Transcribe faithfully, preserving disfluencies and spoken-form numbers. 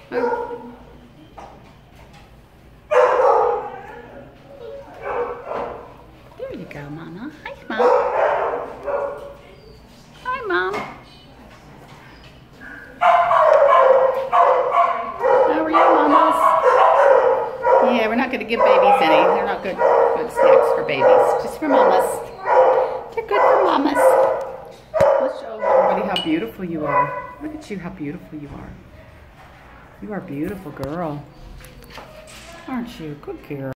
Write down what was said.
Oh. There you go, Mama. Hi, Mom. Hi, Mom. How are you, Mamas? Yeah, we're not going to give babies any. They're not good, good snacks for babies. Just for Mamas. They're good for Mamas. Let's show everybody how beautiful you are. Look at you, how beautiful you are. You are a beautiful girl. Aren't you? Good girl.